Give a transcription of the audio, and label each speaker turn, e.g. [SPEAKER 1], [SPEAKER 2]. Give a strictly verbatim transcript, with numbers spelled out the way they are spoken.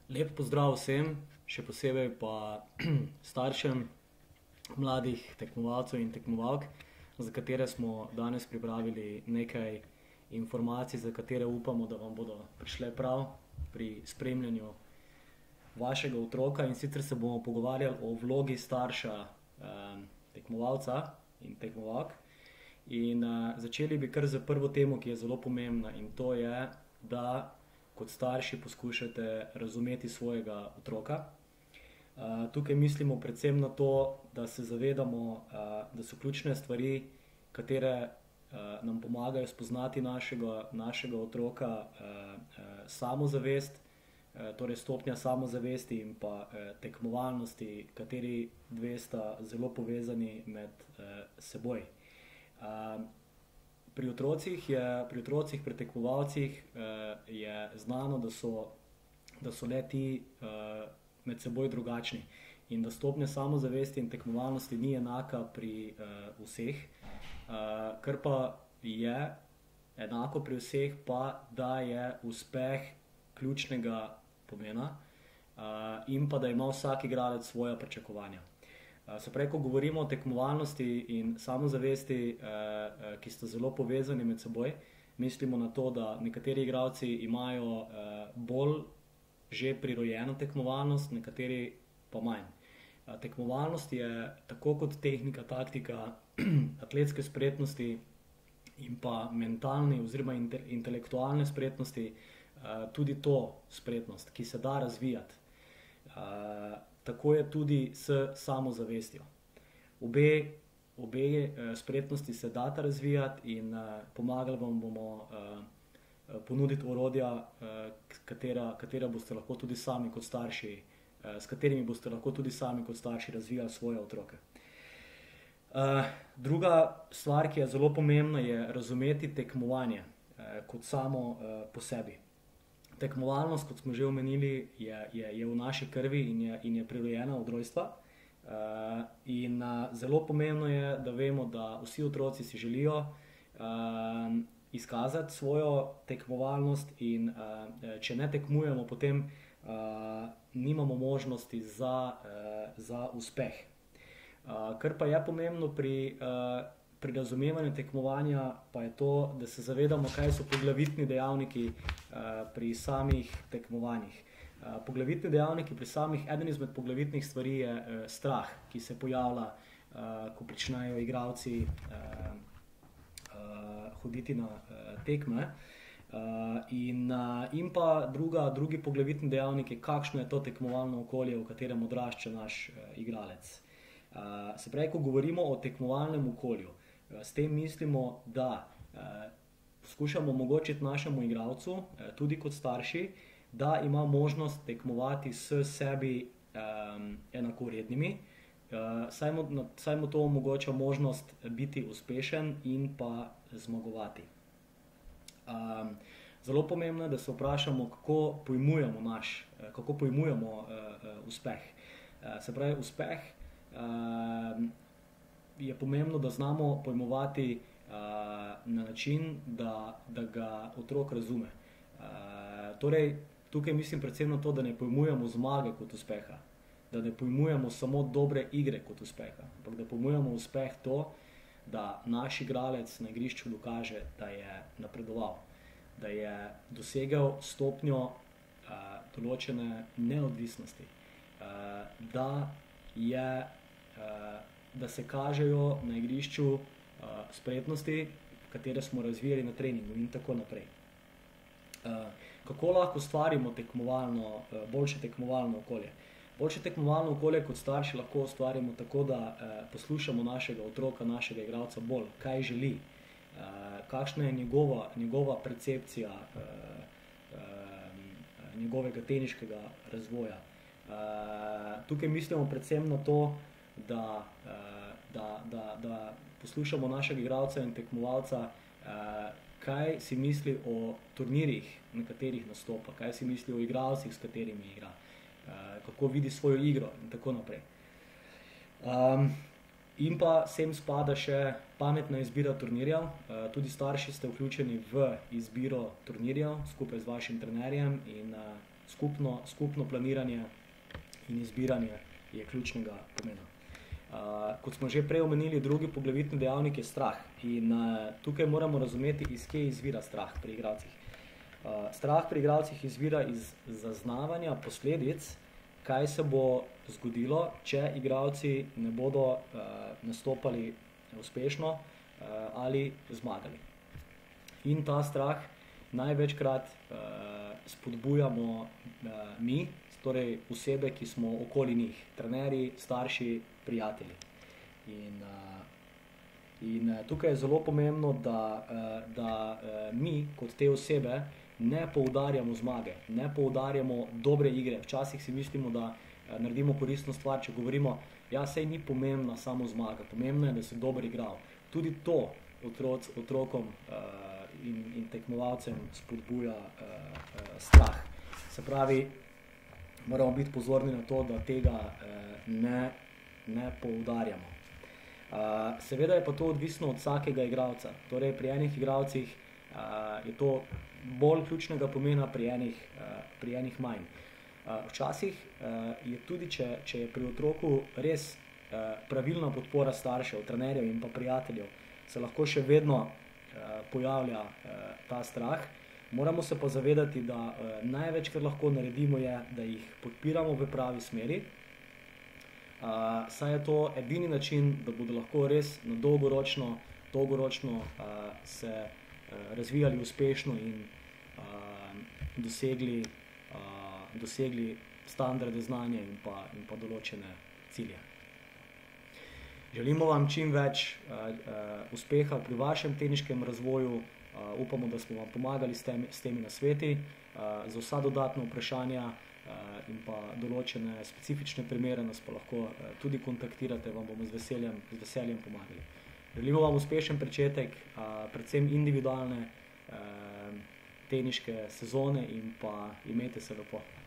[SPEAKER 1] Lep pozdrav vsem, še posebej pa staršem mladih tekmovalcev in tekmovalk, za katere smo danes pripravili nekaj informacij, za katere upamo, da vam bodo prišle prav pri spremljanju vašega otroka. In sicer se bomo pogovarjali o vlogi starša eh, tekmovalca in tekmovalk. In eh, začeli bi kar z prvo temo, ki je zelo pomembna, in to je, da kot starši poskušate razumeti svojega otroka. Uh, tukaj mislimo predvsem na to, da se zavedamo, uh, da so ključne stvari, katere uh, nam pomagajo spoznati našega, našega otroka, uh, uh, samozavest, uh, torej stopnja samozavesti in pa uh, tekmovalnosti, kateri dve sta zelo povezani med uh, seboj. Uh, Pri otrocih, je, pri otrocih, pri tekmovalcih eh, je znano, da so, da so le ti eh, med seboj drugačni in da stopnja samozavesti in tekmovalnosti ni enaka pri eh, vseh. Eh, kar pa je enako pri vseh, pa da je uspeh ključnega pomena eh, in pa da ima vsak igralec svoja pričakovanja. Se pravi, ko govorimo o tekmovalnosti in samozavesti, eh, ki sta zelo povezani med seboj, mislimo na to, da nekateri igralci imajo eh, bolj že prirojeno tekmovalnost, nekateri pa manj. Eh, tekmovalnost je tako kot tehnika, taktika, atletske spretnosti in pa mentalne oziroma inte, intelektualne spretnosti, eh, tudi to spretnost, ki se da razvijati. Eh, Tako je tudi s samozavestjo. Obe, obe eh, spretnosti se data razvijati in eh, pomagali vam bomo eh, ponuditi orodja, eh, katera, katera boste lahko tudi sami kot starši, eh, s katerimi boste lahko tudi sami kot starši razvijali svoje otroke. Eh, druga stvar, ki je zelo pomembna, je razumeti tekmovanje eh, kot samo eh, po sebi. Tekmovalnost, kot smo že omenili, je, je, je v naši krvi in je, in je prirojena od rojstva. Uh, in uh, zelo pomembno je, da vemo, da vsi otroci si želijo uh, izkazati svojo tekmovalnost in uh, če ne tekmujemo, potem uh, nimamo možnosti za, uh, za uspeh. Uh, kar pa je pomembno pri uh, Pri razumevanju tekmovanja pa je to, da se zavedamo, kaj so poglavitni dejavniki uh, pri samih tekmovanjih. Uh, poglavitni dejavniki pri samih, eden izmed poglavitnih stvari je uh, strah, ki se pojavlja, uh, ko pričnejo igralci uh, uh, hoditi na uh, tekme. Uh, in, uh, in pa druga, drugi poglavitni dejavnik je, kakšno je to tekmovalno okolje, v katerem odrašča naš uh, igralec. Uh, se pravi, ko govorimo o tekmovalnem okolju, s tem mislimo, da eh, skušamo omogočiti našemu igralcu, eh, tudi kot starši, da ima možnost tekmovati s sebi eh, enakovrednimi, eh, saj, mu, saj mu to omogoča možnost biti uspešen in pa zmagovati. Eh, zelo pomembno je, da se vprašamo, kako pojmujemo naš, eh, kako pojmujemo eh, uspeh. Eh, se pravi, uspeh eh, je pomembno, da znamo pojmovati uh, na način, da, da ga otrok razume. Uh, torej, tukaj mislim predvsem na to, da ne pojmujemo zmage kot uspeha, da ne pojmujemo samo dobre igre kot uspeha, ampak da pojmujemo uspeh to, da naš igralec na igrišču dokaže, da je napredoval, da je dosegel stopnjo uh, določene neodvisnosti, uh, da je uh, da se kažejo na igrišču uh, spretnosti, katere smo razvijali na treningu in tako naprej. Uh, kako lahko ustvarimo tekmovalno, uh, boljše tekmovalno okolje? Boljše tekmovalno okolje kot starši lahko ustvarimo tako, da uh, poslušamo našega otroka, našega igralca bolj, kaj želi, uh, kakšna je njegova, njegova percepcija uh, uh, njegovega teniškega razvoja. Uh, tukaj mislimo predvsem na to, Da, da, da, da poslušamo našega igralca in tekmovalca, kaj si misli o turnirjih, na katerih nastopa, kaj si misli o igralcih, s katerimi igra, kako vidi svojo igro in tako naprej. Um, in pa sem spada še pametna izbira turnirjev. Tudi starši ste vključeni v izbiro turnirjev skupaj z vašim trenerjem in skupno, skupno planiranje in izbiranje je ključnega pomena. Uh, kot smo že prej omenili, drugi poglavitni dejavnik je strah in uh, tukaj moramo razumeti, iz kje izvira strah pri igralcih. Uh, strah pri igralcih izvira iz zaznavanja posledic, kaj se bo zgodilo, če igralci ne bodo uh, nastopali uspešno uh, ali zmagali. In ta strah največkrat uh, spodbujamo uh, mi, torej osebe, ki smo okoli njih, trenerji, starši, prijatelji. In, uh, in uh, tukaj je zelo pomembno, da, uh, da uh, mi kot te osebe ne poudarjamo zmage, ne poudarjamo dobre igre. Včasih si mislimo, da uh, naredimo koristno stvar, če govorimo, ja, sej ni pomembna samo zmaga, pomembno je, da si dober igral. Tudi to otroc, otrokom uh, in, in tekmovalcem spodbuja uh, uh, strah. Se pravi, moramo biti pozorni na to, da tega uh, ne, ne poudarjamo. Uh, seveda je pa to odvisno od vsakega igralca. Torej, pri enih igralcih uh, je to bolj ključnega pomena, pri enih, uh, pri enih manj. Uh, včasih uh, je tudi, če, če je pri otroku res uh, pravilna podpora staršev, trenerjev in pa prijateljev, se lahko še vedno uh, pojavlja uh, ta strah. Moramo se pa zavedati, da uh, največ, kar lahko naredimo, je, da jih podpiramo v pravi smeri. Uh, saj je to edini način, da bodo lahko res na dolgoročno, dolgoročno uh, se uh, razvijali uspešno in uh, dosegli, uh, dosegli standarde znanja in pa, in pa določene cilje. Želimo vam čim več uh, uh, uspeha pri vašem teniškem razvoju. Uh, upamo, da smo vam pomagali s temi, s temi nasveti. Uh, za vsa dodatna vprašanja uh, in pa določene specifične primere nas pa lahko uh, tudi kontaktirate, vam bomo z veseljem, z veseljem pomagali. Želimo vam uspešen pričetek, uh, predvsem individualne uh, teniške sezone in pa imejte se lepo.